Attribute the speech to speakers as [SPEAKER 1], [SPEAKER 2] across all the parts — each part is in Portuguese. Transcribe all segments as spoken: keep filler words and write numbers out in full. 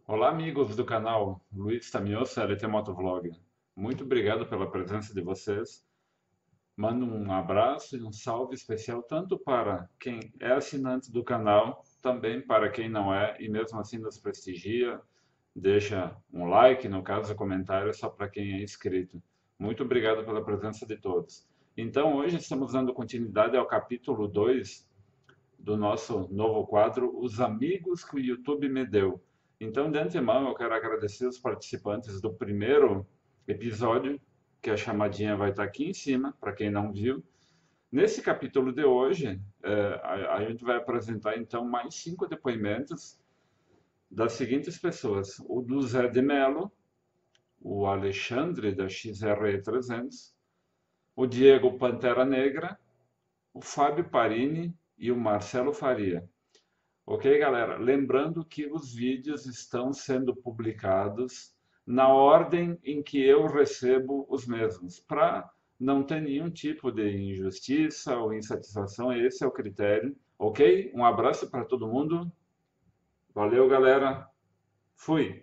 [SPEAKER 1] Olá, amigos do canal Luiz Tamioso, L T Motovlog. Muito obrigado pela presença de vocês. Mando um abraço e um salve especial tanto para quem é assinante do canal, também para quem não é e mesmo assim nos prestigia. Deixa um like, no caso, comentário só para quem é inscrito. Muito obrigado pela presença de todos. Então, hoje estamos dando continuidade ao capítulo dois do nosso novo quadro, Os Amigos que o YouTube me deu. Então, de antemão, eu quero agradecer os participantes do primeiro episódio, que a chamadinha vai estar aqui em cima, para quem não viu. Nesse capítulo de hoje, é, a, a gente vai apresentar, então, mais cinco depoimentos das seguintes pessoas. O do Zé de Mello, o Alexandre, da X R E trezentos, o Diego Pantera Negra, o Fábio Parini e o Marcelo Faria. Ok, galera? Lembrando que os vídeos estão sendo publicados na ordem em que eu recebo os mesmos, para não ter nenhum tipo de injustiça ou insatisfação. Esse é o critério, ok? Um abraço para todo mundo. Valeu, galera. Fui.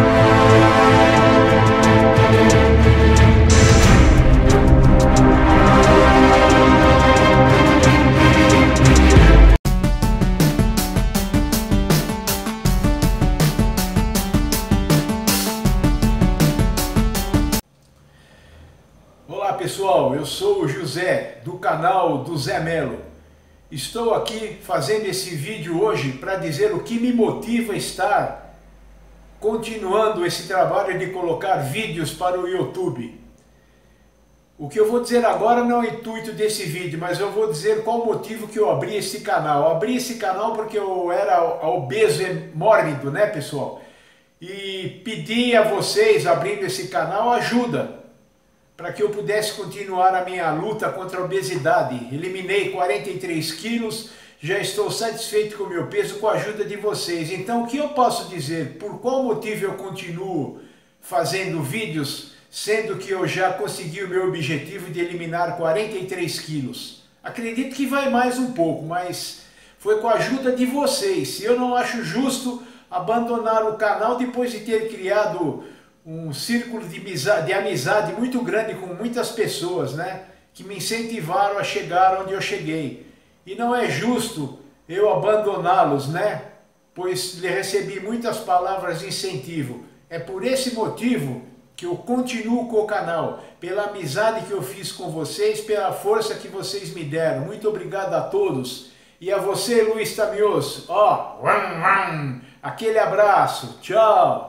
[SPEAKER 2] Olá pessoal, eu sou o José do canal do Zé Mello. Estou aqui fazendo esse vídeo hoje para dizer o que me motiva a estar continuando esse trabalho de colocar vídeos para o YouTube. O que eu vou dizer agora não é o intuito desse vídeo, mas eu vou dizer qual o motivo que eu abri esse canal. Eu abri esse canal porque eu era obeso e mórbido, né pessoal? E pedi a vocês, abrindo esse canal, ajuda para que eu pudesse continuar a minha luta contra a obesidade. Eliminei quarenta e três quilos, já estou satisfeito com o meu peso com a ajuda de vocês. Então o que eu posso dizer? Por qual motivo eu continuo fazendo vídeos, sendo que eu já consegui o meu objetivo de eliminar quarenta e três quilos? Acredito que vai mais um pouco, mas foi com a ajuda de vocês. Eu não acho justo abandonar o canal depois de ter criado um círculo de amizade, de amizade muito grande com muitas pessoas, né, que me incentivaram a chegar onde eu cheguei. E não é justo eu abandoná-los, né, pois lhe recebi muitas palavras de incentivo. É por esse motivo que eu continuo com o canal, pela amizade que eu fiz com vocês, pela força que vocês me deram. Muito obrigado a todos. E a você, Luiz Tamioso, ó, aquele abraço, tchau!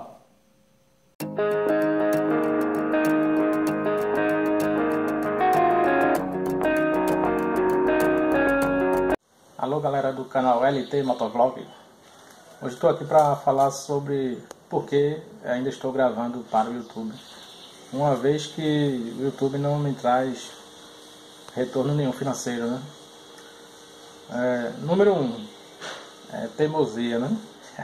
[SPEAKER 3] Alô galera do canal L T Motovlog. Hoje estou aqui para falar sobre por que ainda estou gravando para o YouTube, uma vez que o YouTube não me traz retorno nenhum financeiro, né? É, número um, é teimosia, né?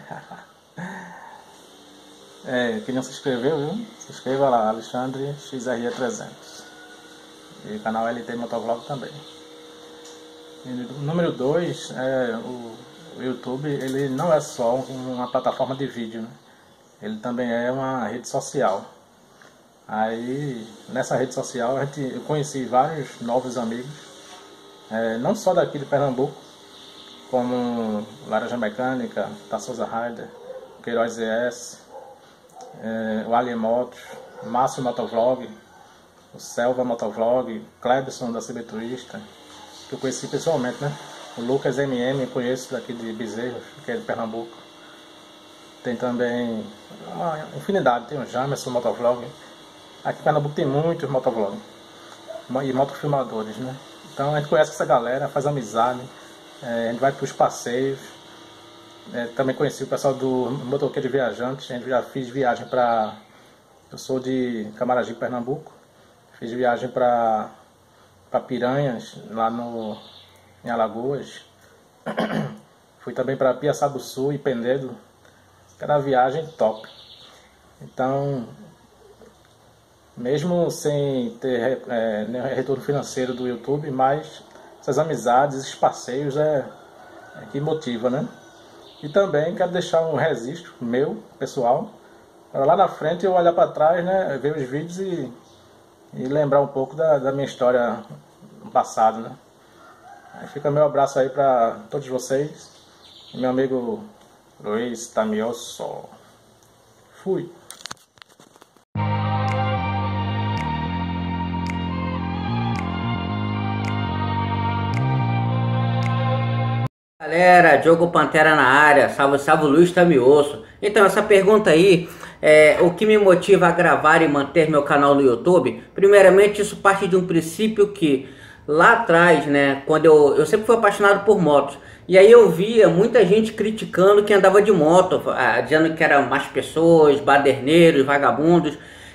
[SPEAKER 3] É, quem não se inscreveu, viu? Se inscreva lá, Alexandre X R E trezentos. E o canal L T Motovlog também. E número dois, é, o, o YouTube ele não é só uma plataforma de vídeo, né? Ele também é uma rede social. Aí nessa rede social a gente, eu conheci vários novos amigos, é, não só daqui de Pernambuco, como Laranja Mecânica, Taçosa Rider, Queiroz E S, é, o Alien Motos, Márcio Motovlog, o Selva Motovlog, Clebson da Cibeturista, que eu conheci pessoalmente, né? O Lucas M M, eu conheço daqui de Bezerros, que é de Pernambuco. Tem também uma infinidade, tem o Jamerson Motovlog. Aqui em Pernambuco tem muitos motovlogs e motofilmadores, né? Então a gente conhece essa galera, faz amizade, é, a gente vai para os passeios. É, também conheci o pessoal do Motoqueiro de Viajantes, a gente já fiz viagem para... Eu sou de Camaragibe, Pernambuco. Fiz viagem para para Piranhas, lá no, em Alagoas. Fui também para Piaçabuçu e Penedo. Era uma viagem top. Então, mesmo sem ter é, nenhum retorno financeiro do YouTube, mas essas amizades, esses passeios é, é que motiva, né? E também quero deixar um registro meu, pessoal, para lá na frente eu olhar para trás, né, ver os vídeos e, e lembrar um pouco da, da minha história no passado, né. Aí fica meu abraço aí para todos vocês. E meu amigo Luiz Tamioso. Fui.
[SPEAKER 4] Galera, Diogo Pantera na área, salve, salve, Luiz Tamioso. Então, essa pergunta aí, é, o que me motiva a gravar e manter meu canal no YouTube? Primeiramente, isso parte de um princípio que lá atrás, né, quando eu, eu sempre fui apaixonado por motos, e aí eu via muita gente criticando quem andava de moto, ah, dizendo que eram más pessoas, baderneiros, vagabundos.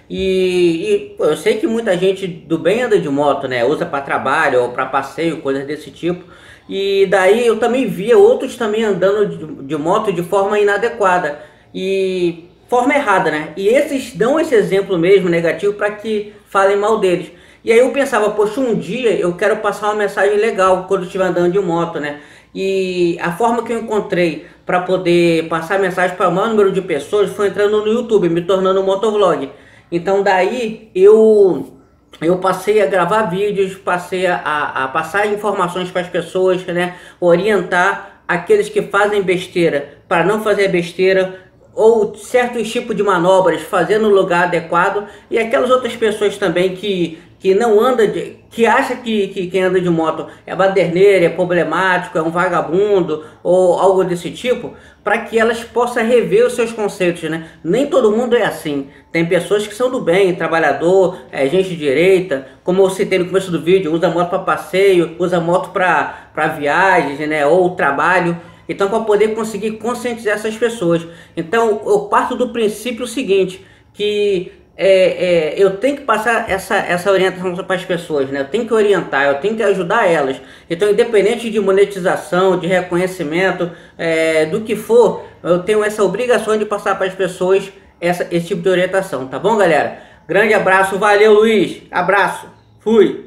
[SPEAKER 4] E, e pô, eu sei que muita gente do bem anda de moto, né, usa para trabalho ou para passeio, coisas desse tipo. E daí eu também via outros também andando de, de moto de forma inadequada e forma errada, né? E esses dão esse exemplo mesmo negativo para que falem mal deles. E aí eu pensava, poxa, um dia eu quero passar uma mensagem legal quando eu estiver andando de moto, né? E a forma que eu encontrei para poder passar mensagem para o maior número de pessoas foi entrando no YouTube, me tornando um motovlog. Então daí eu eu passei a gravar vídeos, passei a, a passar informações para as pessoas, né? Orientar aqueles que fazem besteira para não fazer besteira, ou certos tipos de manobras fazer no lugar adequado, e aquelas outras pessoas também que, que não andam, de, que acha que, que quem anda de moto é baderneiro, é problemático, é um vagabundo ou algo desse tipo, para que elas possam rever os seus conceitos, né? Nem todo mundo é assim. Tem pessoas que são do bem, trabalhador, é, gente de direita, como eu citei no começo do vídeo, usa moto para passeio, usa moto para viagens, né? Ou trabalho. Então, para poder conseguir conscientizar essas pessoas. Então, eu parto do princípio seguinte, que é, é, eu tenho que passar essa, essa orientação para as pessoas, né? Eu tenho que orientar, eu tenho que ajudar elas. Então, independente de monetização, de reconhecimento, é, do que for, eu tenho essa obrigação de passar para as pessoas essa, esse tipo de orientação, tá bom, galera? Grande abraço, valeu, Luiz, abraço, fui!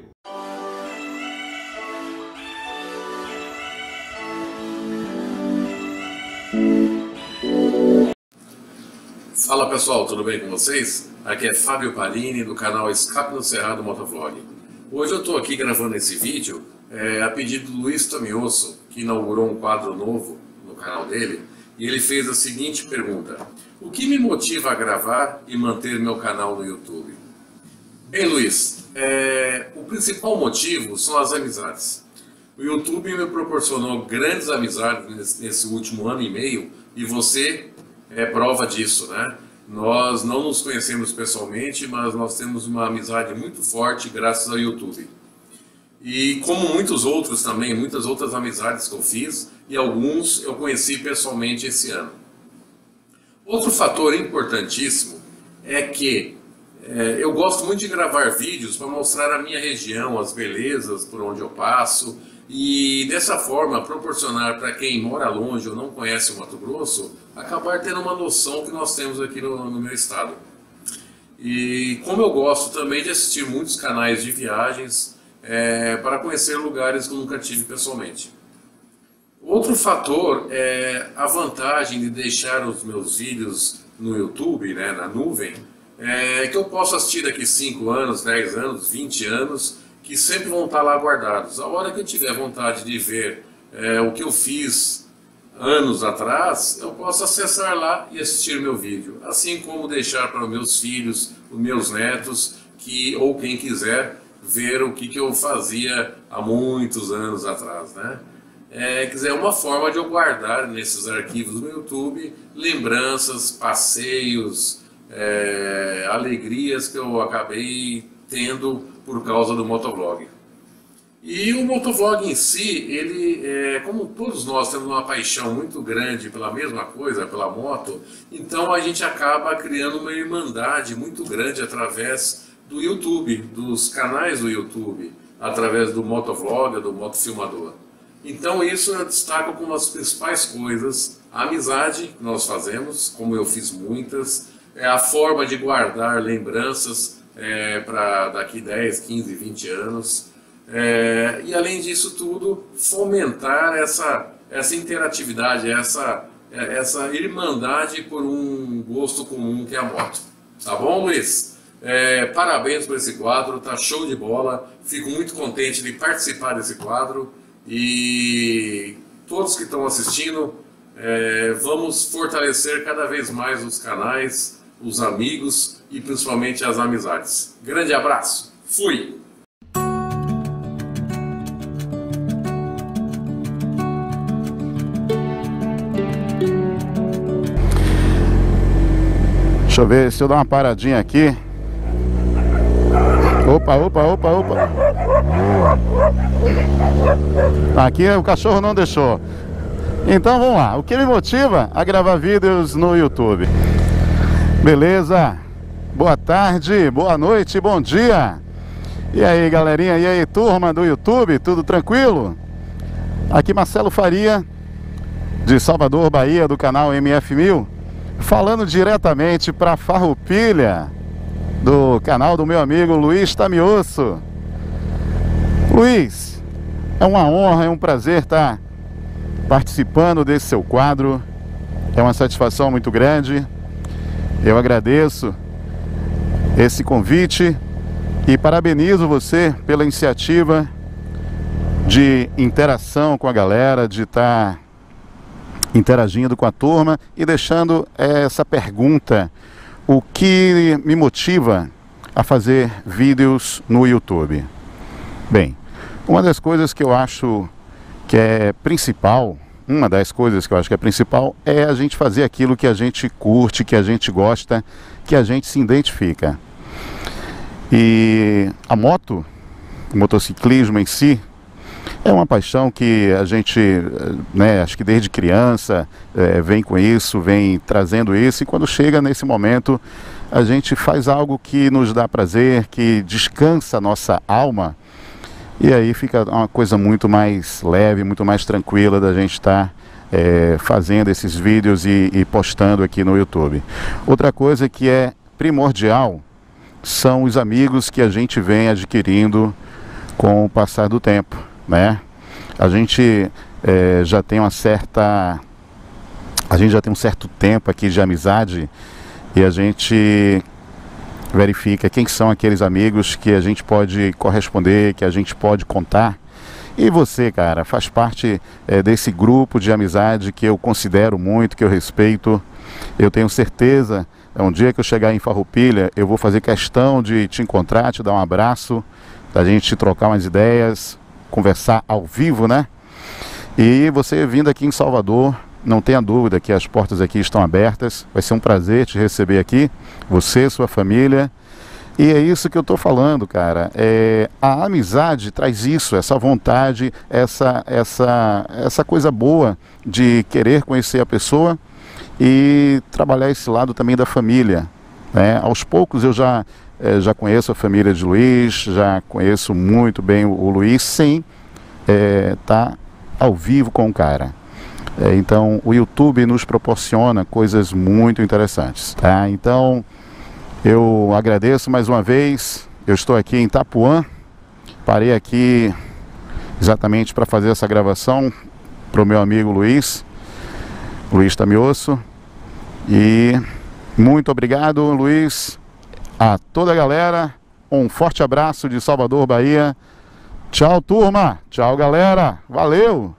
[SPEAKER 5] Fala pessoal, tudo bem com vocês? Aqui é Fábio Parini do canal Escape do Cerrado Motovlog. Hoje eu estou aqui gravando esse vídeo é, a pedido do Luiz Tamioso, que inaugurou um quadro novo no canal dele, e ele fez a seguinte pergunta: o que me motiva a gravar e manter meu canal no YouTube? Bem, Luiz, é, o principal motivo são as amizades. O YouTube me proporcionou grandes amizades nesse, nesse último ano e meio, e você é prova disso, né? Nós não nos conhecemos pessoalmente, mas nós temos uma amizade muito forte graças ao YouTube. E como muitos outros também, muitas outras amizades que eu fiz, e alguns eu conheci pessoalmente esse ano. Outro fator importantíssimo é que é, eu gosto muito de gravar vídeos para mostrar a minha região, as belezas por onde eu passo, e dessa forma proporcionar para quem mora longe ou não conhece o Mato Grosso, acabar tendo uma noção que nós temos aqui no, no meu estado. E como eu gosto também de assistir muitos canais de viagens é, para conhecer lugares que eu nunca tive pessoalmente. Outro fator é a vantagem de deixar os meus vídeos no YouTube, né, na nuvem, é, que eu posso assistir daqui cinco anos, dez anos, vinte anos, que sempre vão estar lá guardados. A hora que eu tiver vontade de ver é, o que eu fiz anos atrás, eu posso acessar lá e assistir meu vídeo. Assim como deixar para os meus filhos, os meus netos, que, ou quem quiser, ver o que, que eu fazia há muitos anos atrás, né? É, quer dizer, é uma forma de eu guardar nesses arquivos do YouTube lembranças, passeios, é, alegrias que eu acabei tendo por causa do motovlog. E o motovlog em si, ele, é, como todos nós temos uma paixão muito grande pela mesma coisa, pela moto, então a gente acaba criando uma irmandade muito grande através do YouTube, dos canais do YouTube, através do motovlog, do motofilmador. Então isso eu destaco como as principais coisas: a amizade que nós fazemos, como eu fiz muitas, é a forma de guardar lembranças É, para daqui dez, quinze, vinte anos, é, e além disso tudo, fomentar essa, essa interatividade, essa essa irmandade por um gosto comum que é a moto. Tá bom, Luiz? É, parabéns por esse quadro, tá show de bola. Fico muito contente de participar desse quadro e todos que estão assistindo, é, vamos fortalecer cada vez mais os canais, os amigos e principalmente as amizades. Grande abraço, fui!
[SPEAKER 6] Deixa eu ver se eu dar uma paradinha aqui. Opa, opa, opa, opa. Aqui o cachorro não deixou. Então vamos lá. O que me motiva a gravar vídeos no YouTube? Beleza? Boa tarde, boa noite, bom dia. E aí, galerinha? E aí, turma do YouTube? Tudo tranquilo? Aqui Marcelo Faria, de Salvador, Bahia, do canal M F mil. Falando diretamente para Farroupilha, do canal do meu amigo Luiz Tamioso. Luiz, é uma honra, é um prazer estar participando desse seu quadro. É uma satisfação muito grande. Eu agradeço esse convite e parabenizo você pela iniciativa de interação com a galera, de estar interagindo com a turma e deixando essa pergunta: o que me motiva a fazer vídeos no YouTube? Bem, uma das coisas que eu acho que é principal, uma das coisas que eu acho que é principal é a gente fazer aquilo que a gente curte, que a gente gosta, que a gente se identifica. E a moto, o motociclismo em si, é uma paixão que a gente, né, acho que desde criança é, vem com isso, vem trazendo isso, e quando chega nesse momento a gente faz algo que nos dá prazer, que descansa a nossa alma, e aí fica uma coisa muito mais leve, muito mais tranquila da gente estar é, fazendo esses vídeos e, e postando aqui no YouTube. Outra coisa que é primordial são os amigos que a gente vem adquirindo com o passar do tempo, né? A gente é, já tem uma certa a gente já tem um certo tempo aqui de amizade e a gente verifica quem são aqueles amigos que a gente pode corresponder, que a gente pode contar. E você, cara, faz parte é, desse grupo de amizade que eu considero muito, que eu respeito. Eu tenho certeza, um dia que eu chegar em Farroupilha, eu vou fazer questão de te encontrar, te dar um abraço, da gente trocar umas ideias, conversar ao vivo, né? E você vindo aqui em Salvador, não tenha dúvida que as portas aqui estão abertas. Vai ser um prazer te receber aqui, você, sua família. E é isso que eu tô falando, cara. É, a amizade traz isso, essa vontade, essa, essa, essa coisa boa de querer conhecer a pessoa e trabalhar esse lado também da família, né? Aos poucos eu já É, já conheço a família de Luiz, já conheço muito bem o, o Luiz, sem estar é, tá ao vivo com o cara. É, então o YouTube nos proporciona coisas muito interessantes, tá? Então eu agradeço mais uma vez. Eu estou aqui em Itapuã, parei aqui exatamente para fazer essa gravação para o meu amigo Luiz, Luiz Tamioso. E muito obrigado, Luiz. A toda a galera, um forte abraço de Salvador, Bahia. Tchau, turma. Tchau, galera. Valeu.